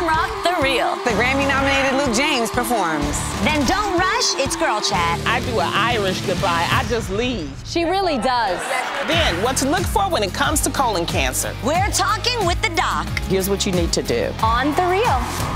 Shamrock, The Real. The Grammy-nominated Luke James performs. Then don't rush, it's Girl Chat. I do an Irish goodbye. I just leave. She really does. Then, what to look for when it comes to colon cancer. We're talking with the doc. Here's what you need to do. On The Real.